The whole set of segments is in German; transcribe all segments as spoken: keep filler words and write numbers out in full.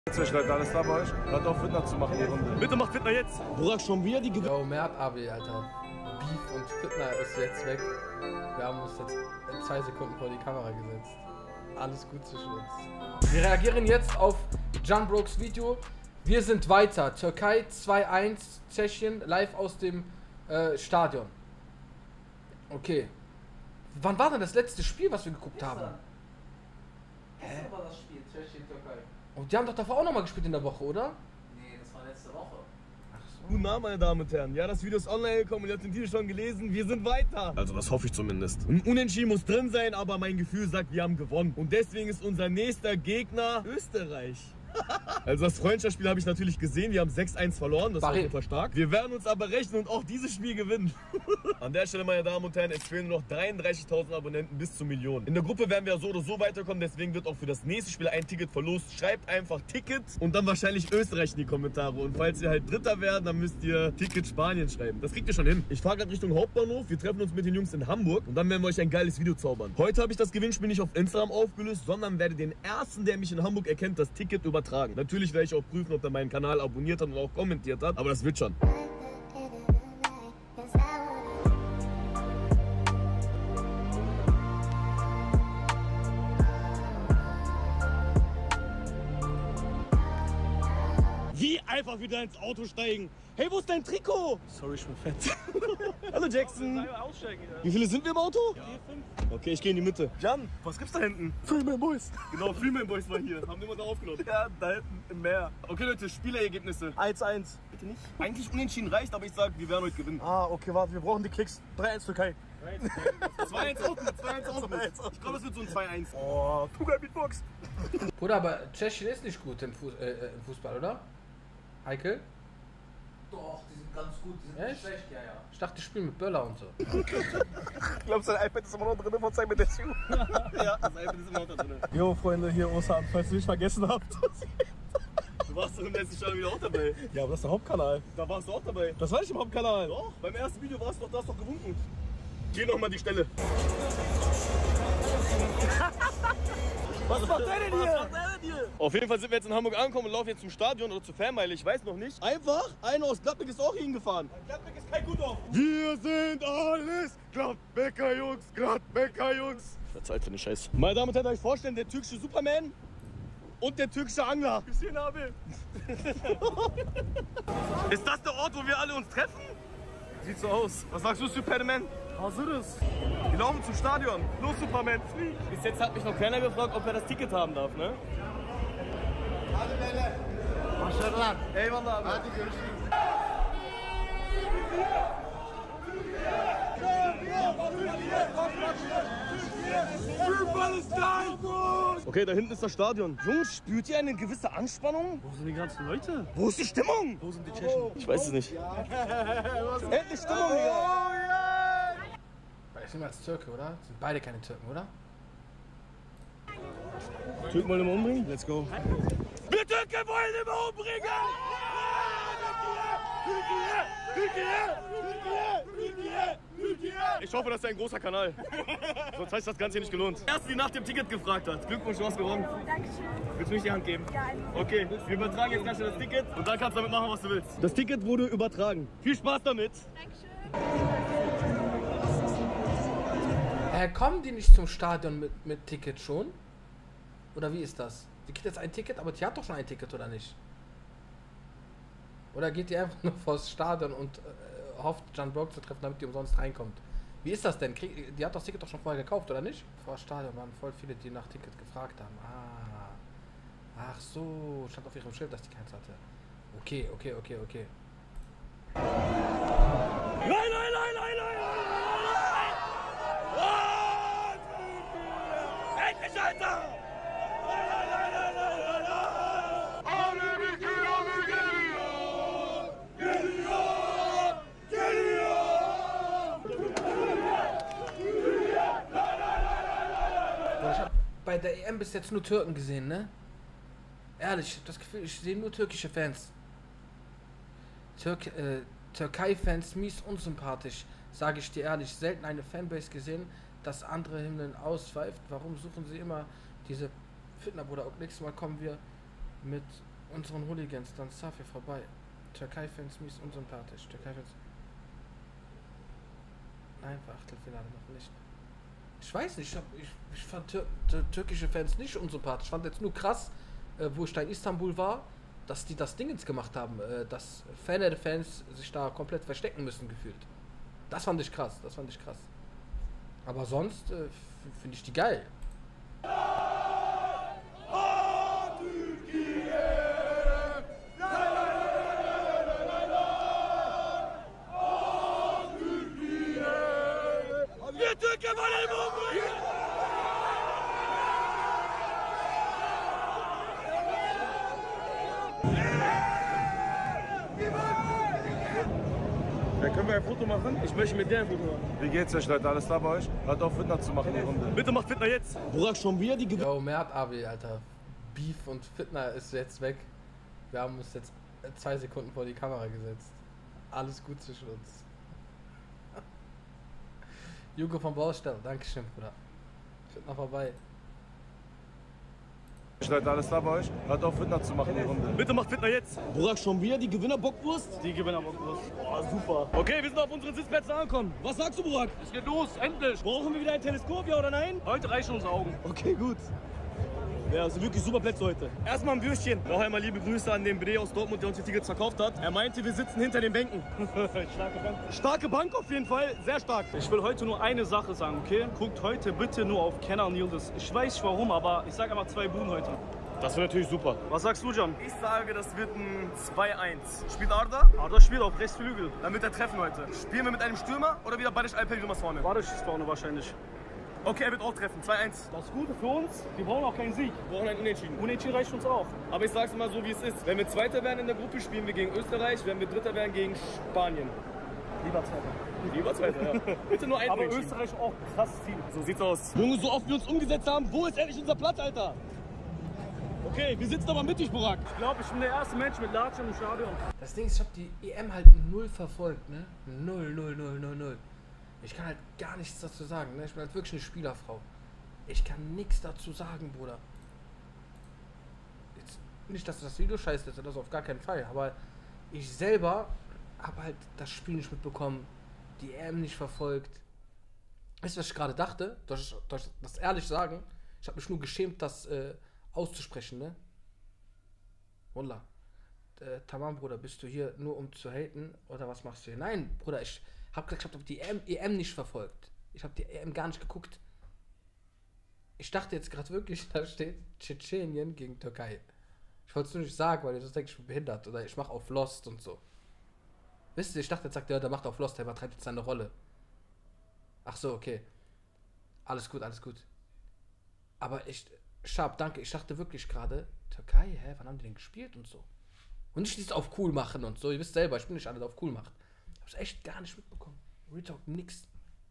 Leute, alles da bei euch? Hört auf, Fitner zu machen, die Runde. Bitte macht Fitner jetzt! Burak, schon wieder die Gewinn. Yo, Mert Abi, Alter. Beef und Fitner ist jetzt weg. Wir haben uns jetzt in zwei Sekunden vor die Kamera gesetzt. Alles gut zwischen uns. Wir reagieren jetzt auf Can Brooks Video. Wir sind weiter. Türkei zwei eins, Tschechien, live aus dem äh, Stadion. Okay. Wann war denn das letzte Spiel, was wir geguckt haben? Hä? Gestern war das Spiel, Tschechien, Türkei. Und die haben doch davor auch nochmal gespielt in der Woche, oder? Nee, das war letzte Woche. Ach so. Guten Abend, meine Damen und Herren. Ja, das Video ist online gekommen und ihr habt den Titel schon gelesen. Wir sind weiter. Also das hoffe ich zumindest. Ein Unentschieden muss drin sein, aber mein Gefühl sagt, wir haben gewonnen. Und deswegen ist unser nächster Gegner Österreich. Also das Freundschaftsspiel habe ich natürlich gesehen. Wir haben sechs eins verloren, das war super stark. Wir werden uns aber rechnen und auch dieses Spiel gewinnen. An der Stelle, meine Damen und Herren, es fehlen noch dreiunddreißigtausend Abonnenten bis zur Million. In der Gruppe werden wir so oder so weiterkommen, deswegen wird auch für das nächste Spiel ein Ticket verlost. Schreibt einfach Ticket und dann wahrscheinlich Österreich in die Kommentare. Und falls ihr halt Dritter werdet, dann müsst ihr Ticket Spanien schreiben. Das kriegt ihr schon hin. Ich fahre gerade Richtung Hauptbahnhof. Wir treffen uns mit den Jungs in Hamburg und dann werden wir euch ein geiles Video zaubern. Heute habe ich das Gewinnspiel nicht auf Instagram aufgelöst, sondern werde den ersten, der mich in Hamburg erkennt, das Ticket übertragen. Natürlich werde ich auch prüfen, ob er meinen Kanal abonniert hat und auch kommentiert hat, aber das wird schon. Wie einfach wieder ins Auto steigen. Hey, wo ist dein Trikot? Sorry, ich bin fett. Hallo Jackson. Wie viele sind wir im Auto? Ja. Okay, ich gehe in die Mitte. Jan, was gibt's da hinten? Freeman Boys. Genau, Freeman Boys war hier. Haben wir mal da aufgenommen. Ja, da hinten im Meer. Okay, Leute, Spielergebnisse. eins eins. Bitte nicht. Eigentlich unentschieden reicht, aber ich sag, wir werden heute gewinnen. Ah, okay, warte, wir brauchen die Klicks. drei eins Türkei. zwei eins auch gut, zwei eins auch gut. Ich glaube, es wird so ein zwei eins. Oh, Tuga Beatbox. Bruder, aber Tschechien ist nicht gut im, Fuß, äh, im Fußball, oder? Heikel? Doch, die sind ganz gut, die sind Echt? nicht schlecht, ja, ja. Ich dachte, die spielen mit Böller und so. Glaubst du, dein iPad ist immer noch drin von mit der Schuhe? Ja, das iPad ist immer noch da drin. Jo, Freunde, hier Osan, falls ihr nicht vergessen habt. Du warst doch im letzten Stadion wieder auch dabei. Ja, aber das ist der Hauptkanal. Da warst du auch dabei. Das war nicht im Hauptkanal. Doch, beim ersten Video warst du doch, da hast doch gewunken. Geh noch mal die Stelle. Was macht der denn hier? Was macht der denn hier? Auf jeden Fall sind wir jetzt in Hamburg angekommen und laufen jetzt zum Stadion oder zur Fanmeile, ich weiß noch nicht. Einfach, einer aus Gladbeck ist auch hier hingefahren. Gladbeck ist kein Guter. Wir sind alles Gladbecker Jungs, Gladbecker Jungs. Verzeiht für den Scheiß. Meine Damen und Herren, euch vorstellen, der türkische Superman und der türkische Angler. Hüseyin abi. Ist das der Ort, wo wir alle uns treffen? Sieht so aus. Was sagst du, Superman? Hazırız. Wir laufen zum Stadion. Los, Superman, flieg. Bis jetzt hat mich noch keiner gefragt, ob er das Ticket haben darf, ne? Hadi beyler. Başarılar. Eyvallah abi. Hadi görüşürüz. Okay, da hinten ist das Stadion. Jungs, spürt ihr eine gewisse Anspannung? Wo sind die ganzen Leute? Wo ist die Stimmung? Wo sind die Tschechen? Ich weiß es nicht. Endlich Stimmung, Digga. Weil ich nehme als Türke, oder? Sind beide keine Türken, oder? Türken wollen immer umbringen? Let's go. Wir Türken wollen immer umbringen! Ich hoffe, das ist ein großer Kanal. Sonst heißt das Ganze hier nicht gelohnt. Erst die nach dem Ticket gefragt hat. Glückwunsch, du hast gewonnen. Dankeschön. Willst du mich die Hand geben? Ja, einfach. Okay, wir übertragen jetzt ganz schnell das Ticket und dann kannst du damit machen, was du willst. Das Ticket wurde übertragen. Viel Spaß damit. Dankeschön. Äh, kommen die nicht zum Stadion mit, mit Ticket schon? Oder wie ist das? Die kriegt jetzt ein Ticket, aber die hat doch schon ein Ticket, oder nicht? Oder geht die einfach nur vors Stadion und äh, hofft, Can Brook zu treffen, damit die umsonst reinkommt? Wie ist das denn? Krieg, die hat das Ticket doch schon vorher gekauft, oder nicht? Vor Stadion waren voll viele, die nach Ticket gefragt haben. Ah. Ach so, stand auf ihrem Schild, dass die keins hatte. Okay, okay, okay, okay. Nein, nein, nein, nein, nein, nein! Oh, endlich, Alter! Nein, nein, nein, nein, nein, nein! Alle mit Kilometer geliyor! Geliyor! Geliyor! Ich hab bei der E M bis jetzt nur Türken gesehen, ne? Ehrlich, ich hab das Gefühl, ich sehe nur türkische Fans. Türk, äh, Türkei-Fans mies unsympathisch, sage ich dir ehrlich. Selten eine Fanbase gesehen, dass andere Hymnen auspfeift. Warum suchen sie immer diese Fitner, Bruder? Und nächstes Mal kommen wir mit unseren Hooligans, dann Safi vorbei. Türkei-Fans mies unsympathisch. Türkei-Fans. Nein, für Achtelfinale noch nicht. Ich weiß nicht, ich, hab, ich, ich fand Tür türkische Fans nicht unsympathisch. Ich fand jetzt nur krass, äh, wo ich da in Istanbul war, dass die das Ding jetzt gemacht haben, äh, dass Fener-Fans sich da komplett verstecken müssen, gefühlt. Das fand ich krass, das fand ich krass. Aber sonst äh, finde ich die geil. Ja, können wir ein Foto machen? Ich möchte mit der ein Foto machen. Wie geht's euch, Leute? Alles klar bei euch? Hört auf, Fitner zu machen, die Runde. Bitte macht Fitner jetzt. Burak, schon wieder die Gewinner. Yo, Mert Abi, Alter. Beef und Fitner ist jetzt weg. Wir haben uns jetzt zwei Sekunden vor die Kamera gesetzt. Alles gut zwischen uns. Jugo vom Baustelle, Dankeschön, Bruder. Fitner vorbei. Leute, alles klar bei euch? Hört auf, Fitner zu machen, die Runde. Bitte macht Fitner jetzt. Burak, schon wieder die Gewinnerbockwurst? Die Gewinnerbockwurst. Oh, super. Okay, wir sind auf unseren Sitzplätzen angekommen. Was sagst du, Burak? Es geht los, endlich. Brauchen wir wieder ein Teleskop, ja oder nein? Heute reichen unsere Augen. Okay, gut. Ja, also wirklich super Plätze heute. Erstmal ein Würstchen. Noch einmal liebe Grüße an den Bre aus Dortmund, der uns die Tickets verkauft hat. Er meinte, wir sitzen hinter den Bänken. Starke Bank. Starke Bank auf jeden Fall, sehr stark. Ich will heute nur eine Sache sagen, okay? Guckt heute bitte nur auf Kenan Yildiz. Ich weiß nicht warum, aber ich sage einfach zwei Buden heute. Das wird natürlich super. Was sagst du, Can? Ich sage, das wird ein zwei eins. Spielt Arda? Arda spielt auf Rechtsflügel. Dann wird er treffen heute. Spielen wir mit einem Stürmer oder wieder Badisch Alper Yilmaz vorne? Badisch ist vorne wahrscheinlich. Okay, er wird auch treffen. zwei eins. Das Gute für uns, wir brauchen auch keinen Sieg. Wir brauchen einen Unentschieden. Unentschieden reicht uns auch. Aber ich sag's mal so, wie es ist. Wenn wir Zweiter werden in der Gruppe, spielen wir gegen Österreich. Wenn wir Dritter werden, gegen Spanien. Lieber Zweiter. Lieber Zweiter, ja. Bitte nur ein Aber Unentschieden. Österreich auch krass viel. So sieht's aus. Junge, so oft wir uns umgesetzt haben, wo ist endlich unser Platz, Alter? Okay, wir sitzen aber mittig, Burak. Ich glaube, ich bin der erste Mensch mit Latschen im Stadion. Das Ding ist, ich habe die E M halt null verfolgt, ne? Null, null, null, null, null. Ich kann halt gar nichts dazu sagen, ne? Ich bin halt wirklich eine Spielerfrau. Ich kann nichts dazu sagen, Bruder. Jetzt, nicht, dass das Video scheiße ist, das auf gar keinen Fall, aber ich selber habe halt das Spiel nicht mitbekommen, die E M nicht verfolgt. Weißt du, was ich gerade dachte? Durch, durch das ehrlich sagen, ich habe mich nur geschämt, das äh, auszusprechen, ne? Wallah. Äh, Tamam, Bruder, bist du hier nur um zu haten oder was machst du hier? Nein, Bruder, ich hab gesagt, ich hab die E M nicht verfolgt. Ich habe die E M gar nicht geguckt. Ich dachte jetzt gerade wirklich, da steht Tschetschenien gegen Türkei. Ich wollte es nur nicht sagen, weil ich das denke, ich bin behindert oder ich mache auf Lost und so. Wisst ihr, ich dachte, jetzt sagt der, der macht auf Lost, der übertreibt jetzt seine Rolle. Ach so, okay. Alles gut, alles gut. Aber ich, Schab, danke, ich dachte wirklich gerade, Türkei, hä, wann haben die denn gespielt und so? Und nicht dieses auf cool machen und so, ihr wisst selber, ich bin nicht alle auf cool machen. Ich hab's echt gar nicht mitbekommen. Real Talk, nix.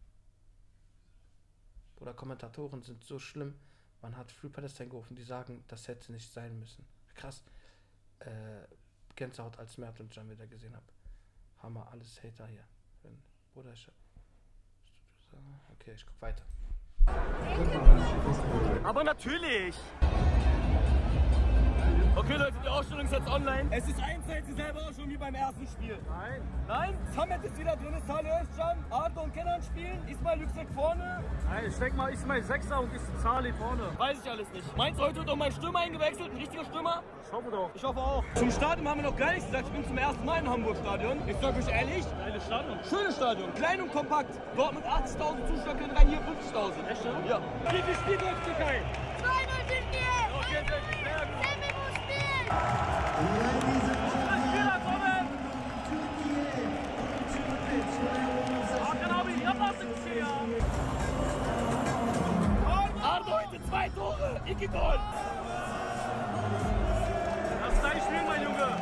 Oder Kommentatoren sind so schlimm, man hat Free Palestine gerufen, die sagen, das hätte nicht sein müssen. Krass. Äh, Gänsehaut, als Mert und Can wieder gesehen habe. Hammer, alles Hater hier. Wenn, Bruder, ich, okay, ich guck weiter. Aber natürlich! Okay Leute, die Ausstellung ist jetzt online. Es ist eins zu eins dieselbe Ausstellung wie beim ersten Spiel. Nein. Nein? Samet ist wieder drin, Salih Özcan, Arda und Kenan spielen, Ismail Yüksek vorne. Nein, ich denke mal Ismail Sechser und Salih vorne. Weiß ich alles nicht. Meinst du, heute wird auch mein Stürmer eingewechselt? Ein richtiger Stürmer? Ich hoffe doch. Ich hoffe auch. Zum Stadion haben wir noch gar nichts gesagt. Ich bin zum ersten Mal im Hamburg-Stadion. Ich sag euch ehrlich, Geiles Stadion. schönes Stadion. Klein und kompakt. Dort mit achtzigtausend Zuschauern können rein, hier fünfzigtausend. Echt, ja? Ja. Wie viel spielt heute Türkei? zwei null Türkei! Okay, sehr gut. Sehr gut. Semih muss spielen! Spieler kommen! Hakan abi yapamazsın bir şey ya. Arda heute zwei Tore. Iki Goal. Das ist dein Spiel, mein Junge.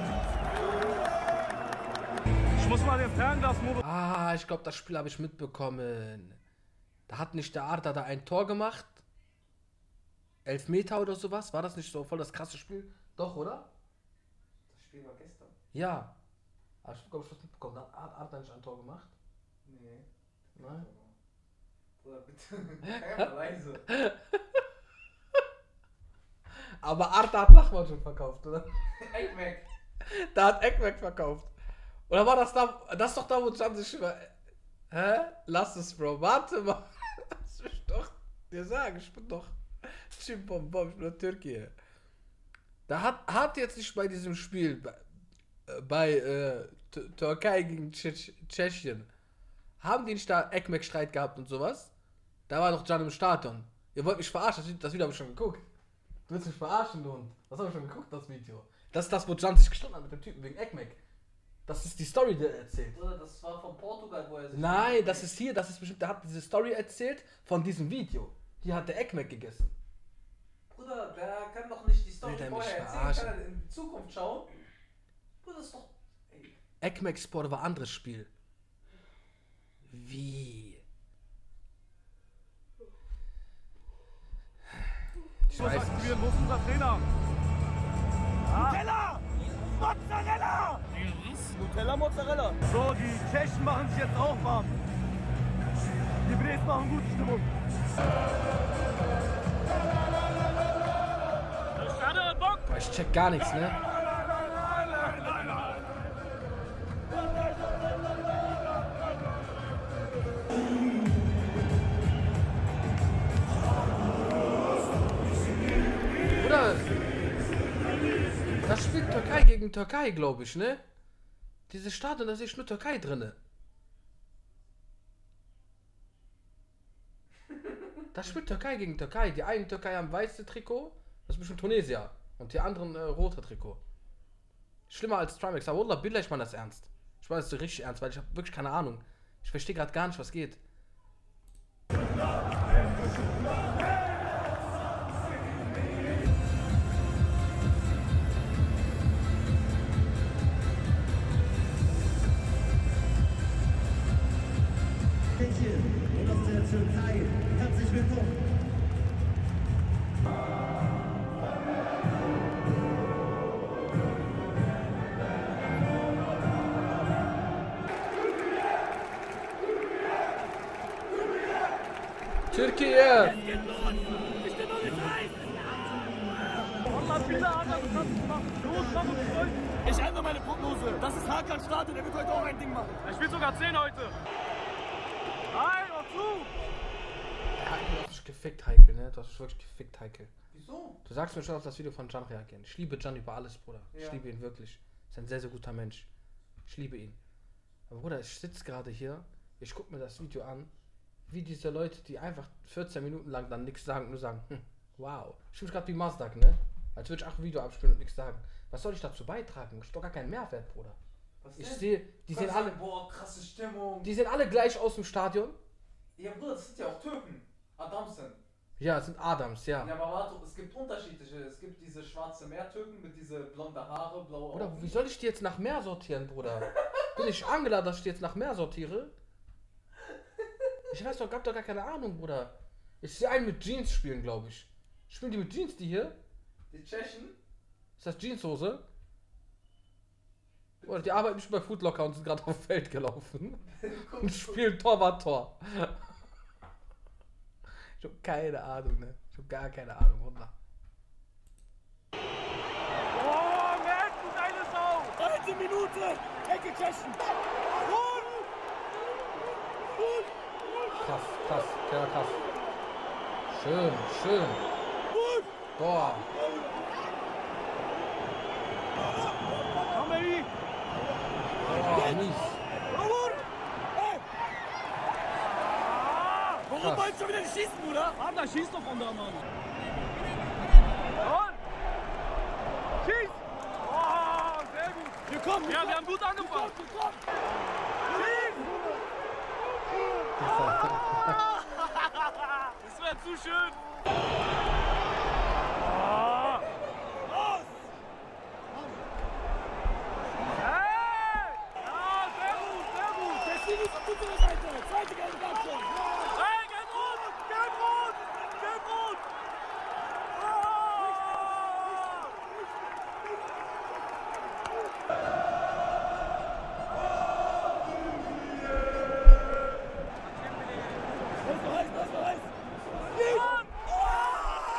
Ich muss mal den Fernglas-Modus. Ah, ich glaube, das Spiel habe ich mitbekommen. Da hat nicht der Arda da ein Tor gemacht? Elfmeter oder sowas? War das nicht so voll das krasse Spiel? Doch, oder? Das Spiel war gestern. Ja. Aber ich glaube, ich hab's mitbekommen. Hat Arda nicht ein Tor gemacht? Nee. Nein? Bruder, bitte. Sei mal leise. Aber Arta hat Lachmann schon verkauft, oder? Ekmek. Da hat Ekmek verkauft. Oder war das da? Das ist doch da, wo zwanzig über. Hä? Lass es, Bro. Warte mal. Lass mich doch dir sagen. Ich bin doch. Chimpom, Bom, ich bin doch Türkei. Da hat, hat jetzt nicht bei diesem Spiel bei, äh, bei äh, Türkei gegen Tschech Tschechien. Haben die nicht da Ekmek-Streit gehabt und sowas? Da war doch Can im Stadion. Ihr wollt mich verarschen, das Video habe ich schon geguckt. Du willst mich verarschen, du Hund. Das habe ich schon geguckt, das Video. Das ist das, wo Can sich gestritten hat mit dem Typen wegen Ekmek. Das ist die Story, die er erzählt. Bruder, das war von Portugal, wo er sich... Nein, das ist hier, das ist bestimmt, der hat diese Story erzählt von diesem Video. Hier hat der Ekmek gegessen. Bruder, der kann doch nicht die Story Will der vorher mich erzählen, verarschen? kann er in die Zukunft schauen. Bruder, das ist doch... Ey. Ekmek Sport war ein anderes Spiel. Wie? Ich weiß nicht. Wo ist unser Trainer? Nutella! Mozzarella! Was? Nutella, Mozzarella. So, die Tschechen machen sich jetzt auch warm. Die Bres machen gute Stimmung. Boah, ich check gar nichts, ne? Oder? Das spielt Türkei gegen Türkei, glaube ich, ne? Diese Stadion, da sehe ich nur Türkei drinne. Das spielt Türkei gegen Türkei. Die einen Türkei haben weiße Trikot, das ist bestimmt Tunesier. Und die anderen äh, rote Trikot. Schlimmer als Trimax. Aber Wallah, Billah, ich meine das ernst. Ich meine das so richtig ernst, weil ich habe wirklich keine Ahnung. Ich verstehe gerade gar nicht, was geht. Und aus der Türkei. Herzlich willkommen. Türkei! Ich ändere meine Prognose. Das ist Hakan Start und er wird heute auch ein Ding machen. Er spielt sogar zehn heute. Nein, auf zu! Ja, du hast dich gefickt, Heikel, ne? Du hast dich wirklich gefickt, Heikel. Wieso? Du sagst mir schon auf das Video von Can reagieren. Ich liebe Can über alles, Bruder. Ich Ja. liebe ihn wirklich. Ist ein sehr, sehr guter Mensch. Ich liebe ihn. Aber Bruder, ich sitze gerade hier, ich gucke mir das Video an, wie diese Leute, die einfach vierzehn Minuten lang dann nichts sagen, nur sagen, hm, wow. Ich fühle mich gerade wie Mazdak, ne? Als würde ich auch ein Video abspielen und nichts sagen. Was soll ich dazu beitragen? Ich doch gar keinen Mehrwert, Bruder. Was Ich denn? sehe, die Du sehen kannst alle, sagen, boah, krasse Stimmung. die sehen alle gleich aus dem Stadion. Ja, Bruder, das sind ja auch Türken. Adamsen. Ja, es sind Adams, ja. Ja, aber warte, es gibt unterschiedliche. Es gibt diese schwarze Meertürken mit diese blonde Haare, blaue Bruder, Augen. wie soll ich die jetzt nach mehr sortieren, Bruder? Bin ich Angela, dass ich die jetzt nach mehr sortiere? Ich weiß doch, gab doch gar keine Ahnung, Bruder. Ich sehe einen mit Jeans spielen, glaube ich. Spielen die mit Jeans, die hier? Die Tschechen? Ist das Jeanshose? Oder die arbeiten nicht bei Foodlocker und sind gerade auf dem Feld gelaufen. Und spielen Torwart-Tor. Ich hab keine Ahnung, ne? Ich hab gar keine Ahnung, Wunder. Oh, Mensch, du deine Sau! Dritte Minute! Ecke Tschechen! Gut! Gut! Krass, krass, ja, krass. Schön, schön. Gut! Boah. Komm, Baby! Boah, mies. Gut! Hey! Warum Krass. wolltest du wieder nicht schießen, Bruder? Adler, schieß doch von da, Mann! Und? Schieß! Oh, sehr gut! Wir kommen! Ja, wir haben gut angefangen! Wir kommen! Das wäre zu schön! Oh. Los! Hey! Ja, sehr gut, sehr gut! Der Spiel ist auf unserer Seite! Zweite gelbe Karte! Hey, gelb-rot! Gelb-rot! Gelb-rot! Was für heiß, was für heiß!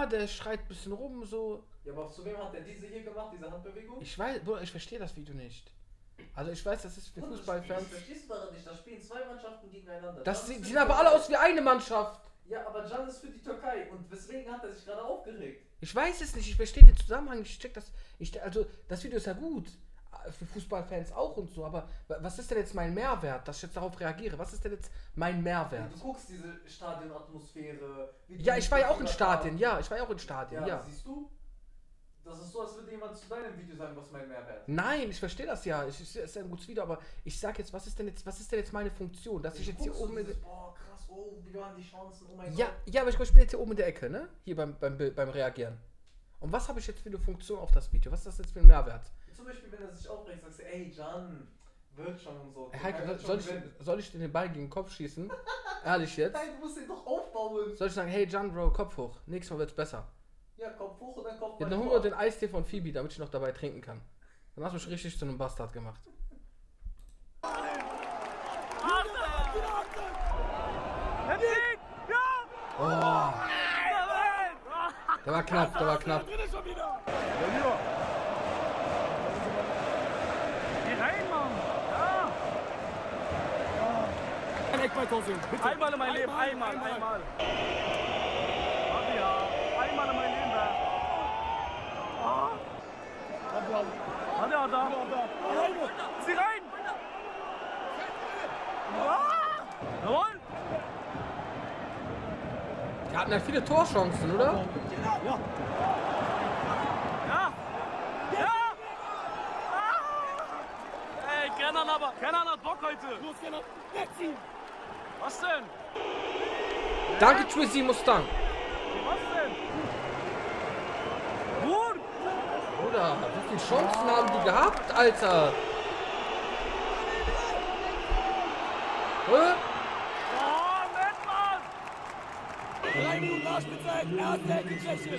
Ja, der schreit ein bisschen rum, so. Ja, aber zu wem hat der diese hier gemacht, diese Handbewegung? Ich weiß, Bruder, ich verstehe das Video nicht. Also ich weiß, das ist für Fußballfans. Das verstehst du daran nicht, da spielen zwei Mannschaften gegeneinander. Das sehen sehen aber alle aus wie eine Mannschaft. Ja, aber Can ist für die Türkei und weswegen hat er sich gerade aufgeregt? Ich weiß es nicht, ich verstehe den Zusammenhang, ich check das. Ich, also, das Video ist ja gut. Für Fußballfans auch und so, aber was ist denn jetzt mein Mehrwert, dass ich jetzt darauf reagiere? Was ist denn jetzt mein Mehrwert? Du guckst diese Stadionatmosphäre. Ja, ich war ja auch in Stadien, ja, ich war ja auch in Stadien, ja. Ja, siehst du? Das ist so, als würde jemand zu deinem Video sagen, was mein Mehrwert. Nein, ich verstehe das ja. Es ist, ist ein gutes Video, aber ich sag jetzt, was ist denn jetzt, was ist denn jetzt meine Funktion? Dass ich, ich jetzt hier oben. Dieses, boah, krass, oh, wie waren die Chancen, oh mein ja, Gott. Ja, aber ich bin jetzt hier oben in der Ecke, ne? Hier beim, beim, beim Reagieren. Und was habe ich jetzt für eine Funktion auf das Video? Was ist das jetzt für ein Mehrwert? Zum Beispiel, wenn er sich aufregt, sagst du, ey, Can, wird schon und so. Hey, Heike, soll, ich, soll ich dir den Ball gegen den Kopf schießen? Ehrlich jetzt? Nein, du musst den doch aufbauen. Soll ich sagen, hey Can, Bro, Kopf hoch. Nächstes Mal wird's besser. Ja, Kopf hoch und dann Kopf ja, dann hol mir den Eistee von Phoebe, damit ich noch dabei trinken kann. Dann hast du mich richtig zu einem Bastard gemacht. Oh. Der war knapp, der war knapp. Geh rein, Mann! Ja! Ein Eckball sehen. Bitte. Einmal in mein Leben, einmal, einmal. einmal. Warte ja, einmal in mein Leben, da. Ah. Warte, da. Zieh rein! Ah. Jawohl! Die hatten ja viele Torchancen, oder? Ja. Ja! Ja! Ah. Ey, Kenan aber, Kenan hat Bock heute. Los, Kenan, wegziehen! Was denn? Danke, Twisty Mustang. Was denn? Gut! Bruder, wie viele Chancen haben die gehabt, Alter? Hä? Oh, nett, Mann! Drei Minuten Nachspielzeit, erste Ecke Tschechien.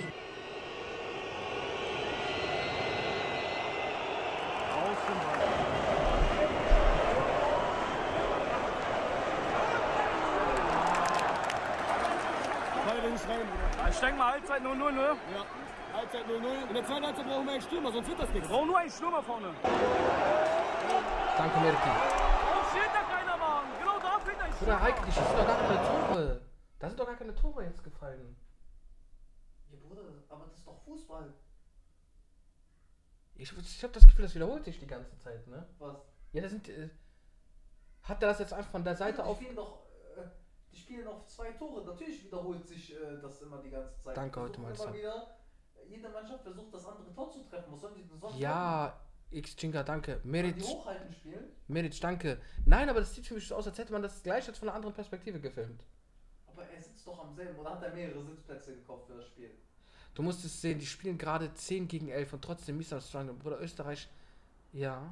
Ich denke mal Halbzeit null null, ne? Ja, Halbzeit null null. In der zweiten Halbzeit brauchen wir einen Stürmer, sonst wird das nichts. Wir brauchen nur einen Stürmer vorne. Danke, Merki. Oh, steht da keiner, Mann. Genau da fehlt ein Bruder, Heike, die schießen doch gar keine Tore. Da sind doch gar keine Tore jetzt gefallen. Ja, Bruder, aber das ist doch Fußball. Ich, ich habe das Gefühl, das wiederholt sich die ganze Zeit, ne? Was? Ja, da sind... Äh, hat er das jetzt einfach von der Seite die auf... Spielen doch, äh, die spielen auf zwei Tore. Natürlich wiederholt sich äh, das immer die ganze Zeit. Danke, heute mal. Jede Mannschaft versucht, das andere Tor zu treffen. Was sollen die denn sonst Ja, X-Chinga, danke. Meric, die hochhalten spielen? Meric, danke. Nein, aber das sieht für mich so aus, als hätte man das gleich jetzt von einer anderen Perspektive gefilmt. Aber er sitzt doch am selben. Oder hat er mehrere Sitzplätze gekauft für das Spiel? Du musst es sehen, die spielen gerade zehn gegen elf und trotzdem Misunderstanding. Bruder, Österreich, ja.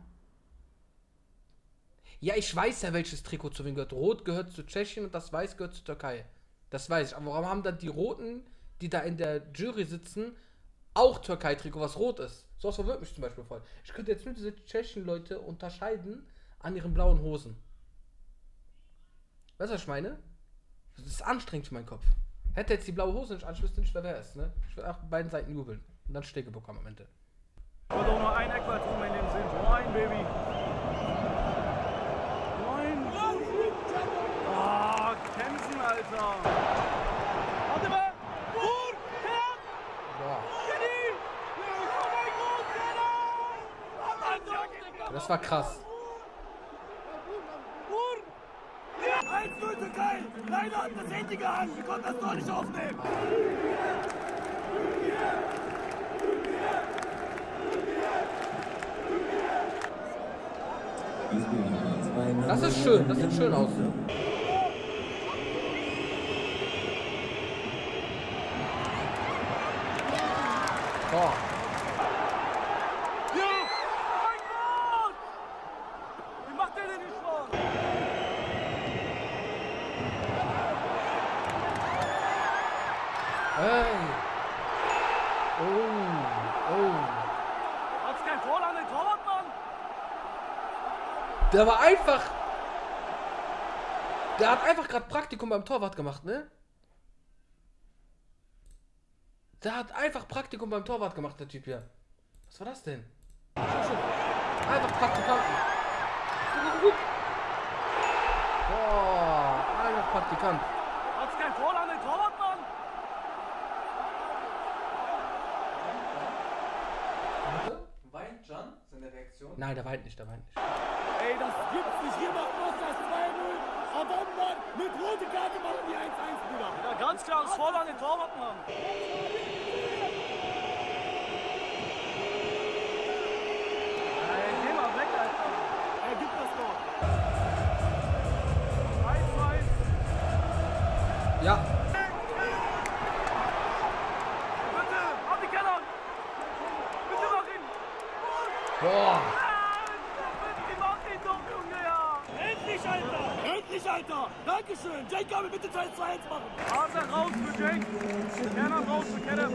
Ja, ich weiß ja, welches Trikot zu wem gehört. Rot gehört zu Tschechien und das Weiß gehört zur Türkei. Das weiß ich. Aber warum haben dann die Roten, die da in der Jury sitzen, auch Türkei-Trikot, was rot ist? So was verwirrt mich zum Beispiel voll. Ich könnte jetzt nur diese Tschechen-Leute unterscheiden an ihren blauen Hosen. Weißt du, was ich meine? Das ist anstrengend für meinen Kopf. Hätte jetzt die blaue Hose nicht an, ich wüsste nicht, wer wer ist, ne? Ich würde einfach beiden Seiten jubeln. Und dann Stege bekommen am Ende. Ich wollte auch nur ein Eckball tun, mein Leben sehen. Nur ein, Baby. Nein. Ah, kämpfen, Alter. Warte mal. Gut. Boah. Kenny. Oh mein Gott, Kenny. Das war krass. eins null Türkei! Leider hat das Handy gehangen, wir konnten das Tor nicht aufnehmen! Das ist schön, das sieht schön aus. Boah. Ja! Oh mein Gott! Wie macht der denn nicht schon? Hey. Oh. Oh. Hat's kein Vorland, den Torwart, Mann? Der war einfach... Der hat einfach gerade Praktikum beim Torwart gemacht, ne? Der hat einfach Praktikum beim Torwart gemacht, der Typ hier. Was war das denn? Einfach Praktikanten. Boah, einfach Praktikant. Hat's kein Tor an den Torwart, Mann? Weint Can? Seine Reaktion? Nein, der weint nicht, der weint nicht. Ey, das gibt's nicht. Hier macht Moss das zwei null. Aber Mann, mit rote Karte machen die eins eins, Bruder. Ja, ganz klar, das voll an den Torwart, Mann. Ey, geh mal weg, Alter. Er gibt das Tor. eins eins. Ja. Bitte, auf die Keller. Bitte mach ihn. Boah. Bitte mach ihn doch, Junge, ja. Endlich, Alter. Endlich, Alter. Dankeschön. Jake, kann mir bitte Teil zwei eins machen. Arthur raus für Jake. Kerner raus für Kerner.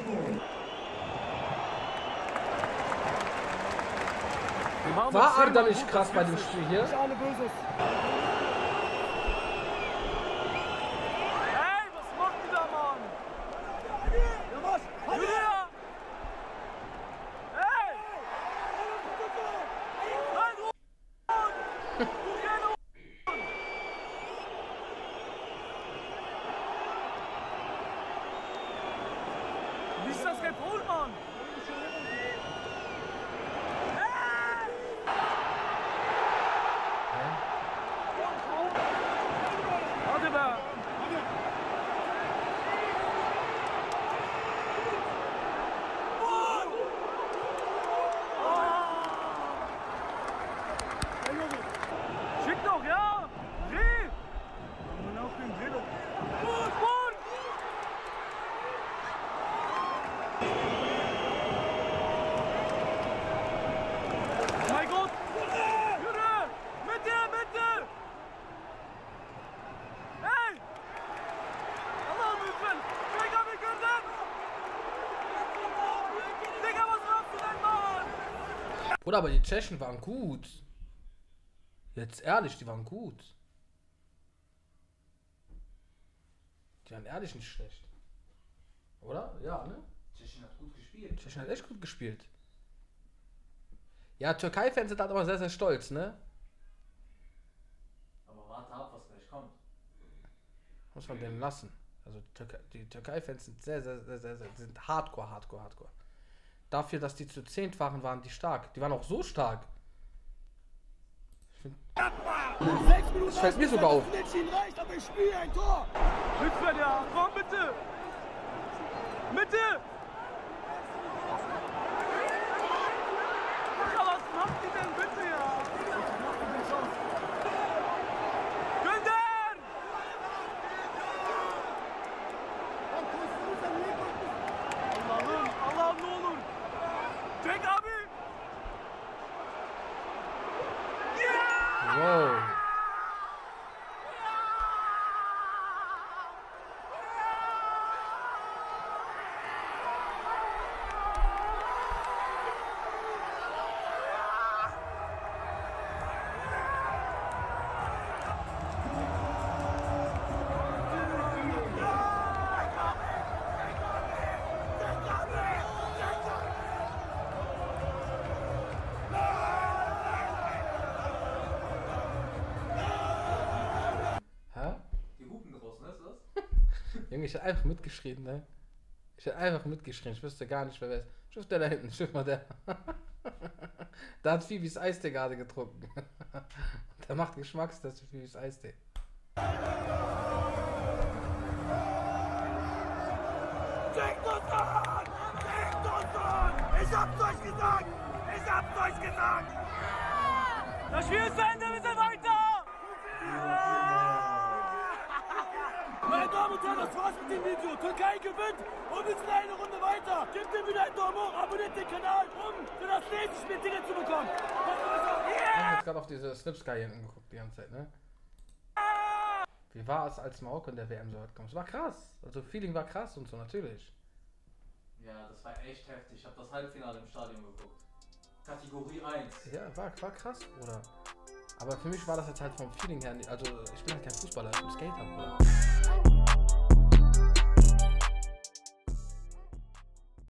War Arda nicht krass bei dem Spiel hier? Hey, was macht die da, Mann? Ja, was? Julia! Hey! Halt Ruhe! Wie ist das gepolt, Mann? Warte da! Schick doch, ja! Dreh! Und auf den Dreh doch! Gut, gut! Mein Gott! Jürgen! Mitte, Mitte! Hey! Allah'ım lütfen! Digga, wir können das! Digga, was machst du denn, Mann? Bruder, aber die Tschechen waren gut. Jetzt ehrlich, die waren gut. Die waren ehrlich nicht schlecht. Oder? Ja, ne? Tschechien hat gut gespielt. Tschechien hat echt gut gespielt. Ja, Türkei-Fans sind halt aber sehr, sehr stolz, ne? Aber warte ab, was gleich kommt. Muss man denen lassen. Also die Türkei- die Türkei-Fans sind sehr, sehr, sehr, sehr, sehr, sind hardcore, hardcore, hardcore. Dafür, dass die zu zehnt waren, waren die stark. Die waren auch so stark. Ich find, das fällt mir sogar auf. Reicht, aber ich spiele ein Tor. Lütfen, ja. Komm, bitte. Mitte. Ja, was macht die denn bitte, ja? Günther! Allah'ım, Allah'ım ne olur. Çek abi. Wow. Hä? Die hupen draußen, ist das? Junge, ich hätte einfach mitgeschrien, ne? Ich hätte einfach mitgeschrien. Ich wüsste gar nicht, wer wer ist. Schiff der da hinten, schiff mal der. Da hat Phoebes Eistee gerade getrunken. Der macht Geschmackstest für Phoebes Eistee. Denkt uns an! Denkt uns an! Ich hab's euch gesagt! Ich hab's euch gesagt! Das Spiel ist zu Ende, wir sind weiter! Meine Damen und Herren, das war's mit dem Video. Türkei gewinnt und wir sind eine Runde weiter. Gebt dem wieder einen Daumen hoch, abonniert den Kanal, um für das nächste Spiel Ticket zu bekommen. Ich hab jetzt gerade auf diese Slipsky hier angeguckt die ganze Zeit, ne? Wie war es, als Marokko in der W M so weit kam? Es war krass. Also Feeling war krass und so, natürlich. Ja, das war echt heftig. Ich habe das Halbfinale im Stadion geguckt. Kategorie eins. Ja, war, war krass, Bruder. Aber für mich war das jetzt halt vom Feeling her nicht. Also ich bin halt kein Fußballer, ich bin Skater, Bruder.